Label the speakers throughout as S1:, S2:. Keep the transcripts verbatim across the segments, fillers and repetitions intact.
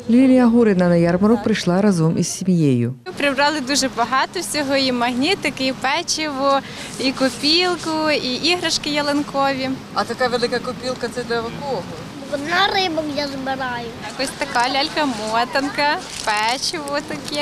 S1: Лілія Гурина на ярмарок прийшла разом із сім'єю.
S2: Ми прибрали дуже багато всього, і магнітики, і печиво, і копілку, і іграшки ялинкові.
S3: А така велика копілка – це для кого?
S4: На рибок я збираю.
S2: Ось така лялька-мотанка, печиво таке,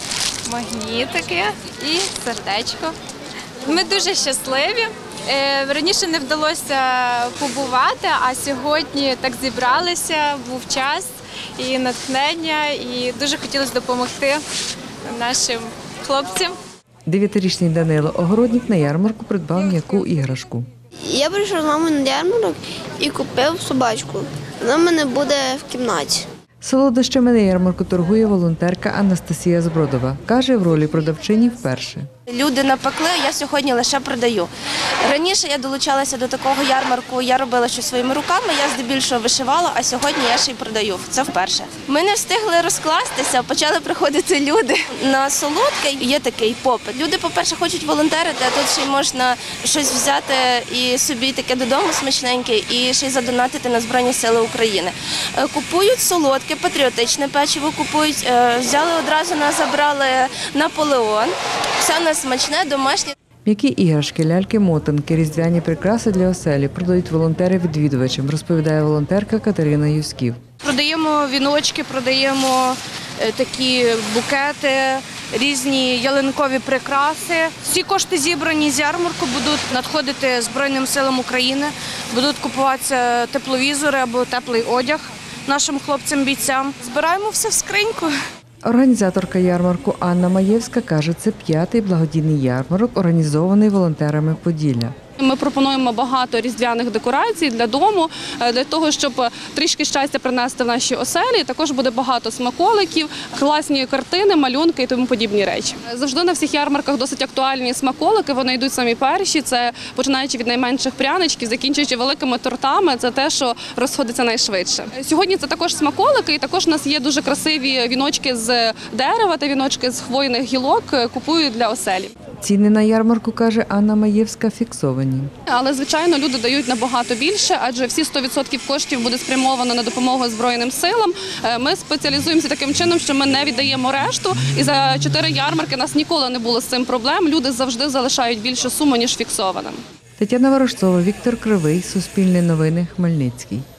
S2: магнітики і сердечко. Ми дуже щасливі. Е, Раніше не вдалося побувати, а сьогодні так зібралися, був час і натхнення, і дуже хотілося допомогти нашим хлопцям.
S1: Дев'ятирічний Данило Огородник на ярмарку придбав м'яку іграшку.
S4: Я прийшов з мамою на ярмарок і купив собачку. Вона в мене буде в кімнаті.
S1: Солодощами на ярмарку торгує волонтерка Анастасія Збродова. Каже, в ролі продавчині вперше.
S5: Люди напекли, я сьогодні лише продаю. Раніше я долучалася до такого ярмарку, я робила щось своїми руками, я здебільшого вишивала, а сьогодні я ще й продаю. Це вперше. Ми не встигли розкластися, почали приходити люди. На солодке є такий попит. Люди, по-перше, хочуть волонтерити, а тут ще й можна щось взяти і собі таке додому смачненьке, і ще й задонатити на Збройні Сили України. Купують солодке, патріотичне печиво купують, взяли одразу, нас забрали Наполеон. Все у нас смачне, домашнє.
S1: М'які іграшки, ляльки, мотанки, різдвяні прикраси для оселі продають волонтери відвідувачам, розповідає волонтерка Катерина Юсків.
S6: Продаємо віночки, продаємо такі букети, різні ялинкові прикраси. Всі кошти, зібрані з ярмарку, будуть надходити Збройним силам України, будуть купуватися тепловізори або теплий одяг нашим хлопцям-бійцям. Збираємо все в скриньку.
S1: Організаторка ярмарку Анна Маєвська каже, це п'ятий благодійний ярмарок, організований волонтерами Поділля.
S7: Ми пропонуємо багато різдвяних декорацій для дому, для того, щоб трішки щастя принести в наші оселі. Також буде багато смаколиків, класні картини, малюнки і тому подібні речі. Завжди на всіх ярмарках досить актуальні смаколики, вони йдуть самі перші. Це починаючи від найменших пряничків, закінчуючи великими тортами, це те, що розходиться найшвидше. Сьогодні це також смаколики, і також у нас є дуже красиві віночки з дерева та віночки з хвойних гілок, купують для оселі.
S1: Ціни на ярмарку, каже Анна Маєвська, фіксовані.
S7: Але, звичайно, люди дають набагато більше, адже всі сто відсотків коштів буде спрямовано на допомогу Збройним силам. Ми спеціалізуємося таким чином, що ми не віддаємо решту. І за чотири ярмарки нас ніколи не було з цим проблем. Люди завжди залишають більшу суму, ніж фіксованим.
S1: Тетяна Ворожцова, Віктор Кривий, Суспільне новини, Хмельницький.